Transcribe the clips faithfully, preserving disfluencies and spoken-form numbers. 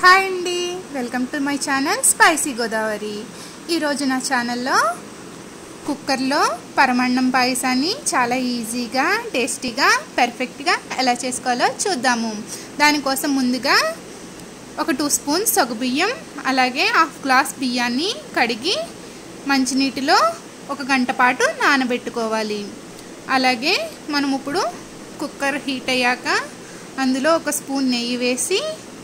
Hi అండి, welcome to my channel spicy Godavari. ఈరోజు నా ఛానల్లో కుక్కర్లో పరమాన్నం పాయసాన్ని చాలా ఈజీగా, టేస్టీగా, పర్ఫెక్ట్గా ఎలా చేసుకోవాలో చూద్దాము. దానికోసం ముందుగా ఒక టూ స్పూన్స్ సగ్గుబియ్యం, అలాగే హాఫ్ గ్లాస్ బియ్యాన్ని కడిగి మంచినీటిలో ఒక గంట పాటు నానబెట్టుకోవాలి. అలాగే మనం ఇప్పుడు కుక్కర్ హీట్ అయ్యాక అందులో ఒక స్పూన్ నెయ్యి వేసి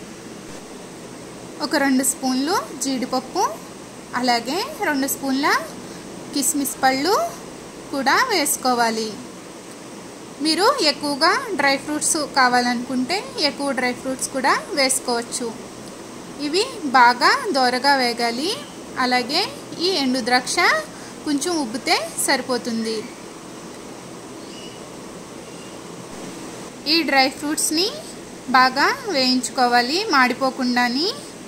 ఒక రెండు స్పూన్లు జీడిపప్పు, అలాగే రెండు స్పూన్ల కిస్మిస్ పళ్ళు కూడా వేసుకోవాలి. మీరు ఎక్కువగా డ్రై ఫ్రూట్స్ కావాలనుకుంటే ఎక్కువ డ్రై ఫ్రూట్స్ కూడా వేసుకోవచ్చు. ఇవి బాగా దోరగా వేగాలి. అలాగే ఈ ఎండు ద్రాక్ష కొంచెం ఉబ్బితే సరిపోతుంది. ఈ డ్రై ఫ్రూట్స్ని బాగా వేయించుకోవాలి మాడిపోకుండాని.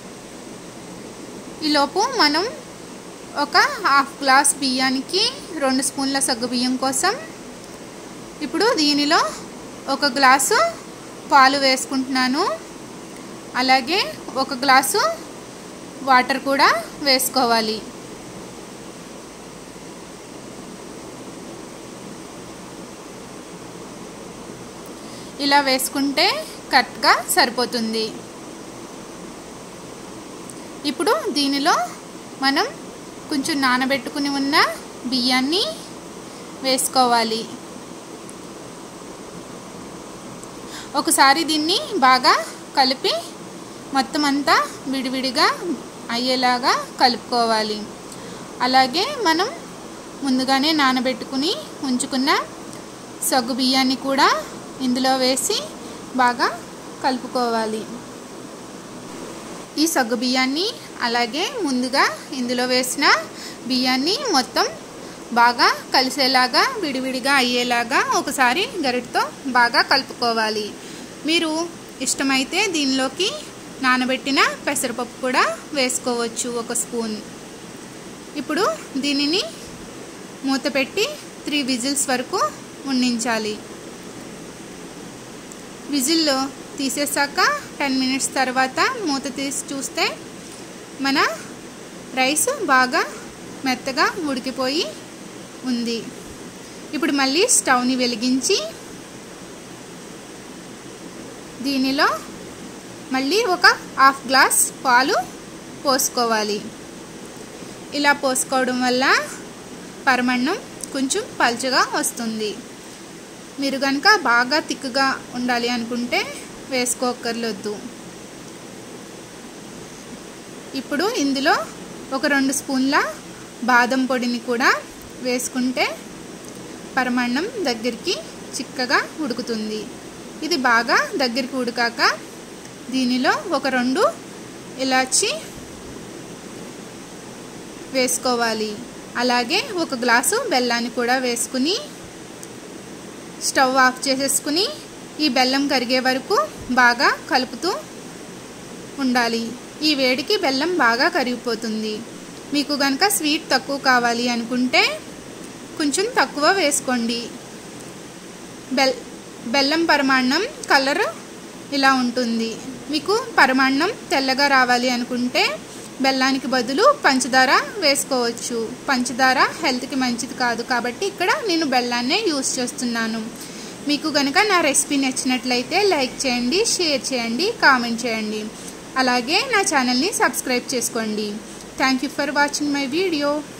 ఈలోపు మనం ఒక హాఫ్ గ్లాస్ బియ్యానికి రెండు స్పూన్ల సగ్గుబియ్యం కోసం ఇప్పుడు దీనిలో ఒక గ్లాసు పాలు వేసుకుంటున్నాను. అలాగే ఒక గ్లాసు వాటర్ కూడా వేసుకోవాలి. ఇలా వేసుకుంటే కరెక్ట్గా సరిపోతుంది. ఇప్పుడు దీనిలో మనం కొంచెం నానబెట్టుకుని ఉన్న బియ్యాన్ని వేసుకోవాలి. ఒకసారి దీన్ని బాగా కలిపి మొత్తం అంతా విడివిడిగా అయ్యేలాగా కలుపుకోవాలి. అలాగే మనం ముందుగానే నానబెట్టుకుని ఉంచుకున్న సగ్గు బియ్యాన్ని కూడా ఇందులో వేసి బాగా కలుపుకోవాలి. ఈ సగ్గు బియ్యాన్ని అలాగే ముందుగా ఇందులో వేసిన బియ్యాన్ని మొత్తం బాగా కలిసేలాగా విడివిడిగా అయ్యేలాగా ఒకసారి గరిటతో బాగా కలుపుకోవాలి. మీరు ఇష్టమైతే దీనిలోకి నానబెట్టిన పెసరపప్పు కూడా వేసుకోవచ్చు, ఒక స్పూన్. ఇప్పుడు దీనిని మూత పెట్టి త్రీ విజిల్స్ వరకు ఉండించాలి. విజిల్లో తీసేసాక టెన్ మినిట్స్ తర్వాత మూత తీసి చూస్తే మన రైస్ బాగా మెత్తగా ఉడికిపోయి ఉంది. ఇప్పుడు మళ్ళీ స్టవ్ని వెలిగించి దీనిలో మళ్ళీ ఒక హాఫ్ గ్లాస్ పాలు పోసుకోవాలి. ఇలా పోసుకోవడం వల్ల పరమాన్నం కొంచెం పల్చగా వస్తుంది. మీరు కనుక బాగా తిక్కుగా ఉండాలి అనుకుంటే వేసుకోకర్లొద్దు. ఇప్పుడు ఇందులో ఒక రెండు స్పూన్ల బాదం పొడిని కూడా వేసుకుంటే పరమాన్నం దగ్గరికి చిక్కగా ఉడుకుతుంది. ఇది బాగా దగ్గరికి ఉడికాక దీనిలో ఒక రెండు ఇలాచి వేసుకోవాలి. అలాగే ఒక గ్లాసు బెల్లాన్ని కూడా వేసుకుని స్టవ్ ఆఫ్ చేసేసుకుని ఈ బెల్లం కరిగే వరకు బాగా కలుపుతూ ఉండాలి. ఈ వేడికి బెల్లం బాగా కరిగిపోతుంది. మీకు కనుక స్వీట్ తక్కువ కావాలి అనుకుంటే కొంచెం తక్కువ వేసుకోండి. బెల్ బెల్లం పరమాన్నం కలర్ ఇలా ఉంటుంది. మీకు పరమాన్నం తెల్లగా రావాలి అనుకుంటే బెల్లానికి బదులు పంచదార వేసుకోవచ్చు. పంచదార హెల్త్కి మంచిది కాదు కాబట్టి ఇక్కడ నేను బెల్లాన్నే యూస్ చేస్తున్నాను. మీకు కనుక నా రెసిపీ నచ్చినట్లయితే లైక్ చేయండి, షేర్ చేయండి, కామెంట్ చేయండి. అలాగే నా ఛానల్ని సబ్స్క్రైబ్ చేసుకోండి. Thank you for watching my video.